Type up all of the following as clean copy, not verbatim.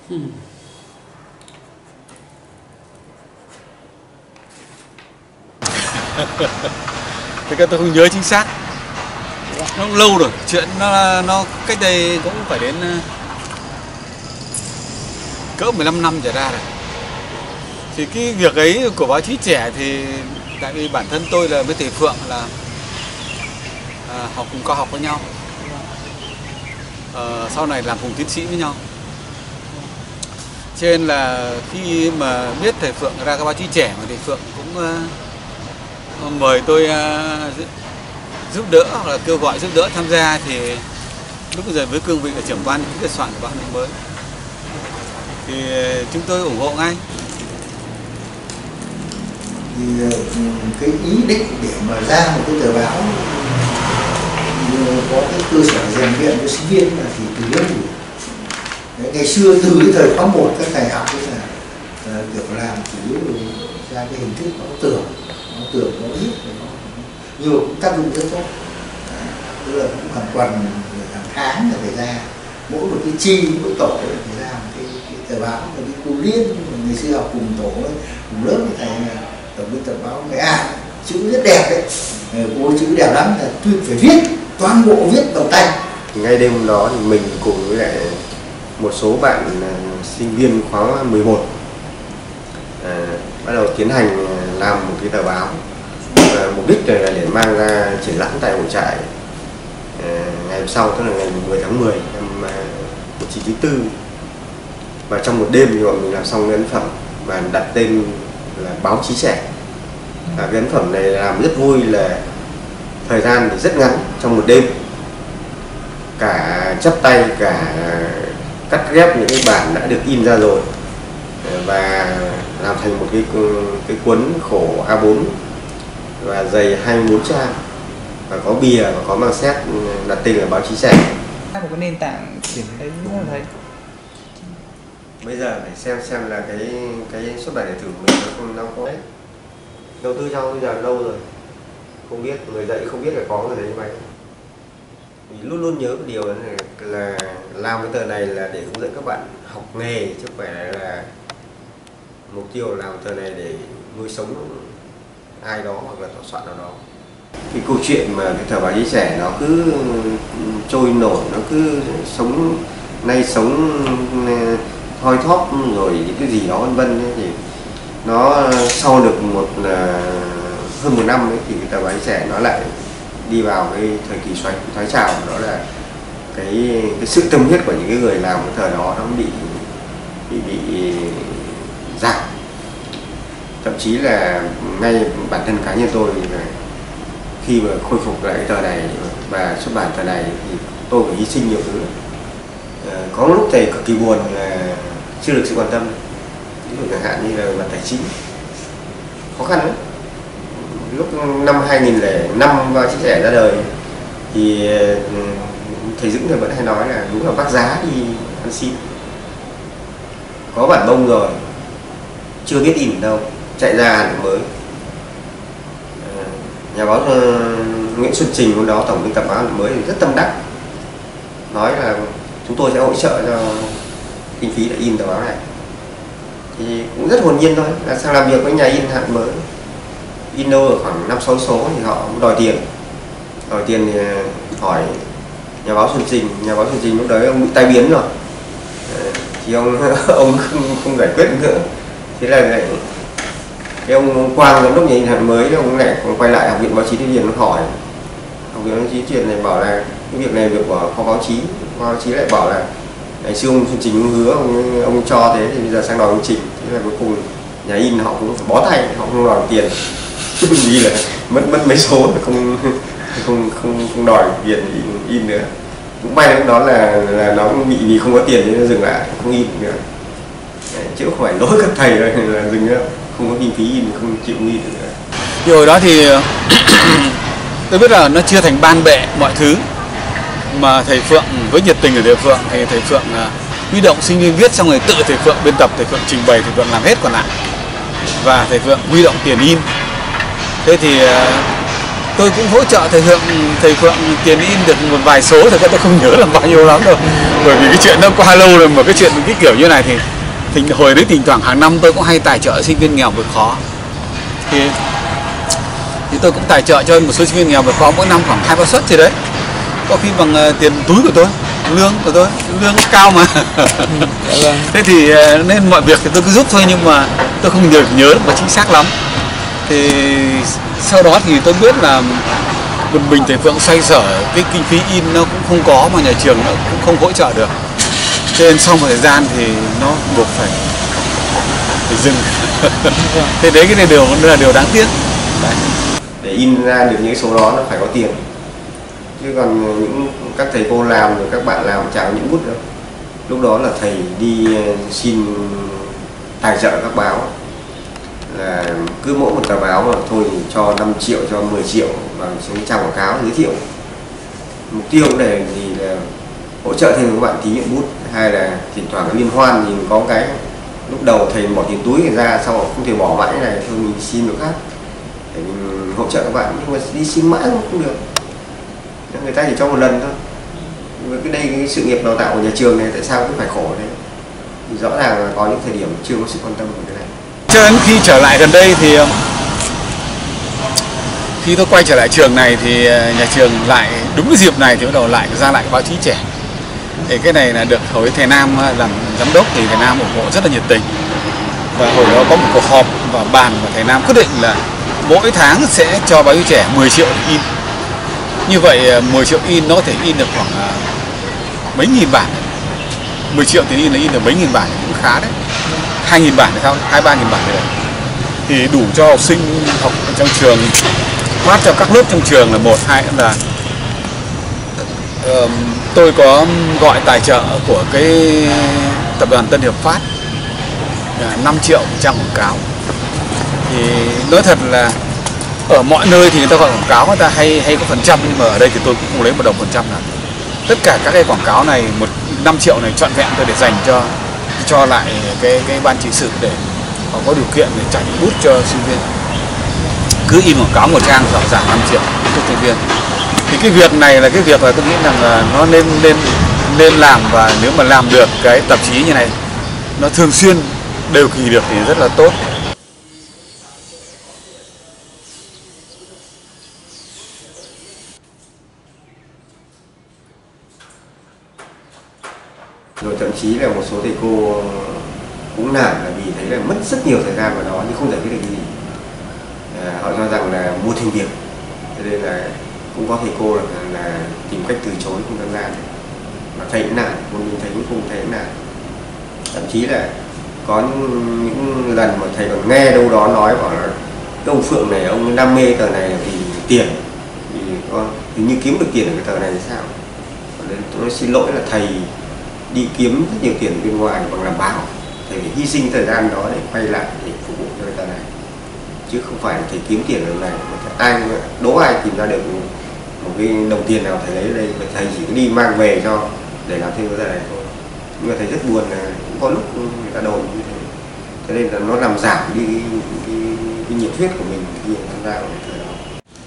Thực ra tôi không nhớ chính xác, nó cũng lâu rồi, chuyện nó cách đây cũng phải đến cỡ 15 năm trở ra rồi. Thì cái việc ấy của báo chí trẻ thì tại vì bản thân tôi là với thầy Phượng là học cùng cao học với nhau, sau này làm cùng tiến sĩ với nhau, cho nên là khi mà biết thầy Phượng ra cái báo chí trẻ mà thầy Phượng cũng mời tôi giúp đỡ hoặc là kêu gọi giúp đỡ tham gia, thì lúc bây giờ với cương vị là trưởng ban biên soạn của báo Hà Nội Mới thì chúng tôi ủng hộ ngay. Thì cái ý định để mà ra một cái tờ báo có cái cơ sở rèn luyện cho sinh viên là thì từ lớp đủ. Ngày xưa từ cái thời khóa 1 các thầy học là kiểu làm chủ yếu ra cái hình thức nó tưởng nó ít, nó nhiều tác dụng rất tốt. Tức là cũng hàng tuần hàng tháng là phải ra mỗi một cái chi mỗi tổ phải ra một cái tờ báo, và cái cô Liên ngày xưa học cùng tổ ấy, cùng lớp với thầy tổng biên tập báo Nghệ An, chữ rất đẹp đấy, cô chữ đẹp lắm, là phải viết toàn bộ viết bằng tay. Ngay đêm hôm đó thì mình cùng với lại một số bạn sinh viên khóa 11 bắt đầu tiến hành làm một cái tờ báo. Mục đích là để mang ra triển lãm tại hội trại ngày hôm sau, tức là ngày 10 tháng 10 năm 1994. Và trong một đêm thì bọn mình làm xong cái ấn phẩm và đặt tên là báo chí trẻ. Và cái ấn phẩm này làm rất vui là thời gian thì rất ngắn, trong một đêm cả chắp tay cả cắt ghép những cái bản đã được in ra rồi và làm thành một cái cuốn khổ A4 và dày 24 trang và có bìa và có mang xét đặt tên là báo chí trẻ. Một cái nền tảng để đấy nó thấy. Bây giờ phải xem là cái xuất bản điện tử của mình nó có đấy. Đầu tư cho bây giờ lâu rồi, không biết người dạy không biết là có người đấy như vậy. Mình luôn luôn nhớ một điều là làm cái tờ này là để hướng dẫn các bạn học nghề, chứ không phải là mục tiêu làm tờ này để nuôi sống ai đó hoặc là tòa soạn nào đó. Cái câu chuyện mà cái tờ báo chí trẻ nó cứ trôi nổi, nó cứ sống nay sống thoi thóp rồi những cái gì đó vân vân, thì nó sau được hơn một năm ấy, thì cái tờ báo chí trẻ nó lại đi vào cái thời kỳ thoái trào. Đó là cái sự tâm huyết của những cái người làm cái thời đó nó bị giảm. Thậm chí là ngay bản thân cá nhân tôi khi mà khôi phục lại cái tờ này và xuất bản tờ này thì tôi phải hy sinh nhiều thứ. Có lúc thầy cực kỳ buồn là chưa được sự quan tâm, ví dụ chẳng hạn như là mặt tài chính khó khăn lắm. Lúc năm 2005 báo chí trẻ ra đời thì thầy Dũng thì vẫn hay nói là đúng là vác giá đi ăn xin, có bản bông rồi chưa biết in đâu, chạy ra Hà Nội Mới. Nhà báo Nguyễn Xuân Trình hôm đó tổng biên tập báo Hà Nội Mới thì rất tâm đắc, nói là chúng tôi sẽ hỗ trợ cho kinh phí để in tờ báo này. Thì cũng rất hồn nhiên thôi, là sang làm việc với nhà in Hà Nội Mới, in đâu ở khoảng 5-6 số thì họ cũng đòi tiền thì hỏi nhà báo Xuân Trình lúc đấy ông bị tai biến rồi, thì ông không giải quyết nữa. Thế là cái ông Quang giám đốc nhà in Hà Nội Mới ông lại quay lại học viện báo chí tuyên truyền, nó hỏi học viện báo chí tuyên truyền này bảo là cái việc này việc của kho báo chí lại bảo là ngày xưa ông Xuân Trình hứa ông cho thế thì bây giờ sang đòi ông Trình. Thế là cuối cùng nhà in họ cũng phải bó tay, họ không đòi tiền vì là mất mấy số không đòi tiền in nữa. Cũng may lúc đó là nó bị vì không có tiền nên nó dừng lại, không in nữa. Chứ không phải lỗi các thầy rồi là dừng nữa, không có kinh phí in, không chịu in nữa. Thì hồi đó thì tôi biết là nó chưa thành ban bệ mọi thứ, mà thầy Phượng với nhiệt tình của thầy Phượng thì thầy Phượng huy động sinh viên viết, xong rồi tự thầy Phượng biên tập, thầy Phượng trình bày, thầy Phượng làm hết còn lại, và thầy Phượng huy động tiền in. Thế thì tôi cũng hỗ trợ thầy Phượng tiền in được một vài số, thật ra tôi không nhớ là bao nhiêu lắm đâu, bởi vì cái chuyện nó quá lâu rồi, mà cái chuyện cái kiểu như này thì hồi đấy thỉnh thoảng hàng năm tôi cũng hay tài trợ sinh viên nghèo vượt khó, thì tôi cũng tài trợ cho một số sinh viên nghèo vượt khó mỗi năm khoảng 2-3 suất gì đấy, có khi bằng tiền túi của tôi, lương của tôi, lương cao mà. Thế thì nên mọi việc thì tôi cứ giúp thôi, nhưng mà tôi không nhớ được chính xác lắm. Thì sau đó thì tôi biết là một mình thầy Phượng xoay sở cái kinh phí in nó cũng không có, mà nhà trường nó cũng không hỗ trợ được, cho nên sau một thời gian thì nó buộc phải dừng. Thế đấy, cái này là điều đáng tiếc. Đấy. Để in ra được những số đó nó phải có tiền, chứ còn những các thầy cô làm rồi các bạn làm chả có những bút đâu. Lúc đó là thầy đi xin tài trợ các báo, là cứ mỗi một tờ báo mà thôi thì cho 5 triệu, cho 10 triệu vào những trang quảng cáo giới thiệu. Mục tiêu để gì là hỗ trợ thêm các bạn thí nghiệm bút, hay là thỉnh thoảng liên hoan thì có cái lúc đầu thầy bỏ tiền túi ra, sau không thể bỏ mãi này, thôi mình xin được khác để mình hỗ trợ các bạn, nhưng mà đi xin mãi không được, người ta chỉ cho một lần thôi. Với cái sự nghiệp đào tạo của nhà trường này tại sao cứ phải khổ đấy, thì rõ ràng là có những thời điểm chưa có sự quan tâm về cái này. Cho đến khi trở lại gần đây thì khi tôi quay trở lại trường này thì nhà trường lại đúng cái dịp này thì bắt đầu lại ra lại báo chí trẻ. Thì cái này là được hồi thầy Nam làm giám đốc thì thầy Nam ủng hộ rất là nhiệt tình, và hồi đó có một cuộc họp và bàn, và thầy Nam quyết định là mỗi tháng sẽ cho báo chí trẻ 10 triệu để in. Như vậy 10 triệu in nó có thể in được khoảng mấy nghìn bản. 10 triệu tiền in là in được mấy nghìn bản cũng khá đấy. 2.000 bản hay sao, 2-3.000 bản đấy. Thì đủ cho học sinh học ở trong trường, phát cho các lớp trong trường là 1, 2 là tôi có gọi tài trợ của cái tập đoàn Tân Hiệp Phát 5 triệu trang quảng cáo. Thì nói thật là ở mọi nơi thì người ta gọi quảng cáo người ta hay có phần trăm, nhưng mà ở đây thì tôi cũng không lấy một đồng phần trăm nào. Tất cả các cái quảng cáo này, 5 triệu này trọn vẹn tôi để dành cho lại cái ban trị sự để họ có điều kiện để trả bút cho sinh viên. Cứ in quảng cáo một trang rõ ràng 5 triệu cho sinh viên. Thì cái việc này là cái việc là tôi nghĩ rằng là nó nên làm, và nếu mà làm được cái tạp chí như này nó thường xuyên đều kỳ được thì rất là tốt. Rồi thậm chí là một số thầy cô cũng nản là vì thấy là mất rất nhiều thời gian vào đó nhưng không giải quyết được cái gì. Họ cho rằng là mua thêm việc, cho nên là cũng có thầy cô là tìm cách từ chối không tham gia. Mà thầy cũng nản, một mình thầy cũng không thấy nản. Thậm chí là có những lần mà thầy còn nghe đâu đó nói bảo là cái ông Phượng này ông đam mê tờ này là vì tiền, vì như kiếm được tiền ở cái tờ này thì sao. Nên tôi xin lỗi là thầy đi kiếm rất nhiều tiền bên ngoài bằng làm báo, thầy phải hy sinh thời gian đó để quay lại để phục vụ cho người ta này, chứ không phải là thầy kiếm tiền ở này. Ai đố ai tìm ra được một cái đồng tiền nào thầy lấy ở đây, thầy chỉ đi mang về cho để làm thêm cái này thôi. Nhưng mà thầy rất buồn là cũng có lúc người ta đồn như thế, cho nên là nó làm giảm đi cái nhiệt huyết của mình khi tham gia vào thời đó.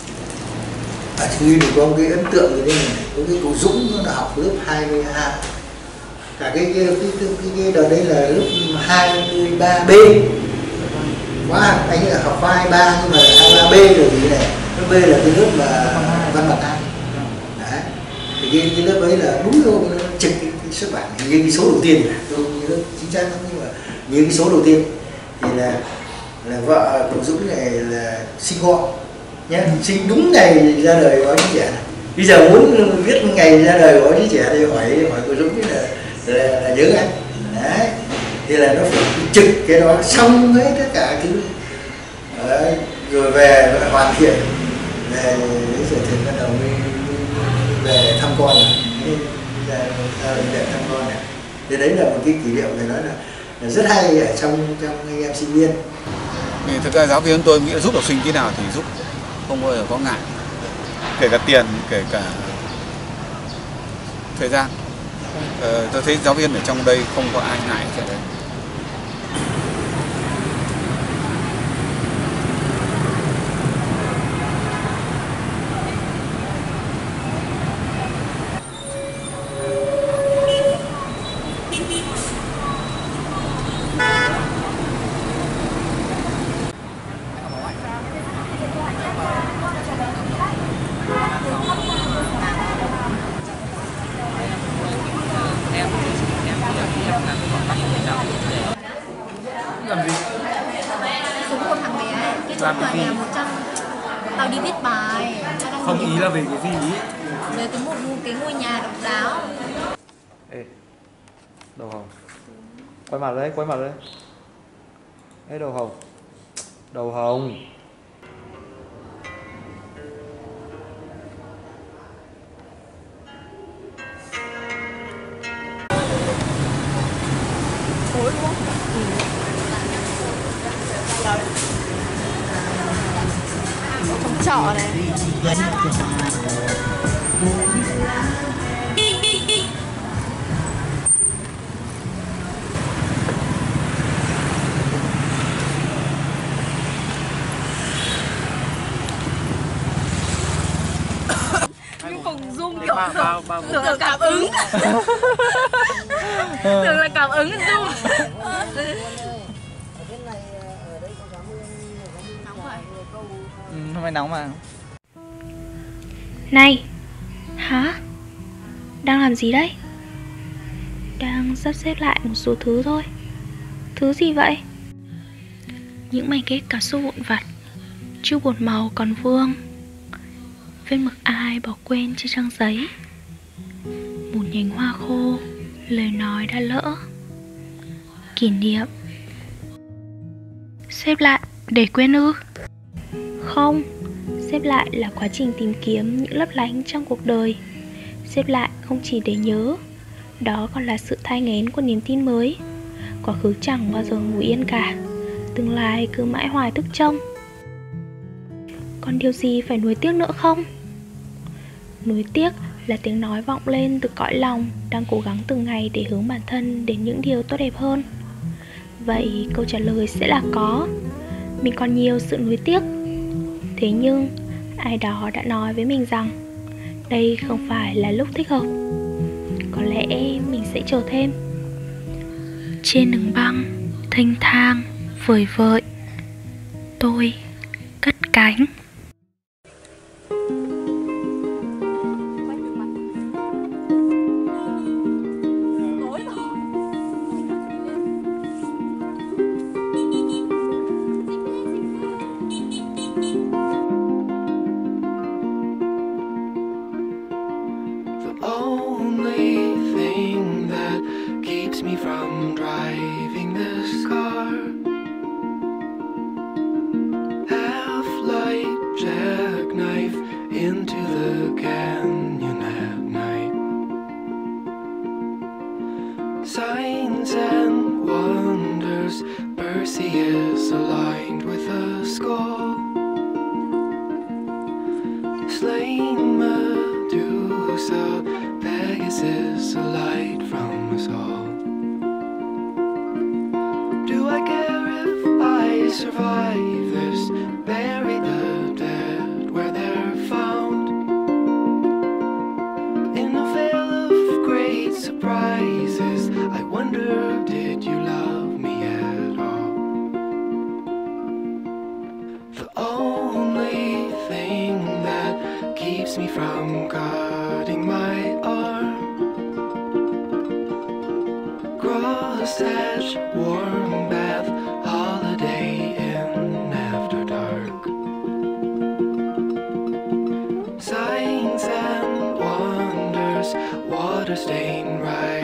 Thì có một cái ấn tượng như thế này, có cái cụ Dũng nó học lớp 22, cả cái đợt đấy là lớp 23B quá, anh ấy là học khoa 23 nhưng mà 23B rồi thì này, lớp B là cái lớp mà văn bản Anh. Đấy, thì cái lớp ấy là đúng rồi, nó trực cái xuất bản, như cái số đầu tiên, tôi không nhớ chính xác lắm, nhưng mà như cái số đầu tiên thì là vợ cụ Dũng này là sinh gọn nhé, sinh đúng ngày ra đời báo chí trẻ này. Bây giờ muốn viết ngày ra đời báo chí trẻ thì hỏi cụ Dũng là nhớ anh. Đấy, thì là nó phải trực cái đó xong hết tất cả thứ. Đấy, rồi về hoàn thiện về rồi thì bắt đầu mới về thăm con này, về thăm con này. Thì đấy là một cái kỷ niệm này, nói là rất hay ở trong anh em sinh viên. Thì thực ra giáo viên tôi nghĩ là giúp học sinh thế nào thì giúp, không bao giờ có ngại, kể cả tiền, kể cả thời gian. Tôi thấy giáo viên ở trong đây không có ai ngại chuyện đấy. làm tòa cái nhà gì? 100. Tao đi viết bài. Tao đang Không, đi ý là về cái gì ý? về cái ngôi nhà độc đáo. Ê, đầu hồng. Quay mặt đây, quay mặt đây. Ê, đầu hồng. Đầu hồng. Khối đúng không? Trong chợ này. Nhưng phòng zoom kiểu tưởng là cảm ứng. Tưởng là cảm ứng zoom. Nóng vậy. Hôm nay nóng mà. Này. Hả? Đang làm gì đấy? Đang sắp xếp lại một số thứ thôi. Thứ gì vậy? Những mảnh ghép cảm xúc vụn vặt, chút bột màu còn vương, vết mực ai bỏ quên trên trang giấy, một nhành hoa khô, lời nói đã lỡ, kỷ niệm. Xếp lại để quên ư? Không, xếp lại là quá trình tìm kiếm những lấp lánh trong cuộc đời. Xếp lại không chỉ để nhớ, đó còn là sự thai nghén của niềm tin mới. Quá khứ chẳng bao giờ ngủ yên cả, tương lai cứ mãi hoài thức trông. Còn điều gì phải nuối tiếc nữa không? Nuối tiếc là tiếng nói vọng lên từ cõi lòng, đang cố gắng từng ngày để hướng bản thân đến những điều tốt đẹp hơn. Vậy câu trả lời sẽ là có. Mình còn nhiều sự nuối tiếc. Thế nhưng ai đó đã nói với mình rằng đây không phải là lúc thích hợp. Có lẽ mình sẽ chờ thêm. Trên đường băng thênh thang vời vợi, tôi cất cánh. Me from driving this car, half-light jackknife into the canyon at night. Signs and wonders, Percy is aligned with a skull, slain Medusa, Pegasus, a light from us all. Do I care if I survive this? Bury the dead where they're found, in a veil of great surprises. I wonder, did you love me at all? The only thing that keeps me from cutting my arm, cross-hatch, warm bath, holiday in after dark. Signs and wonders, water stain right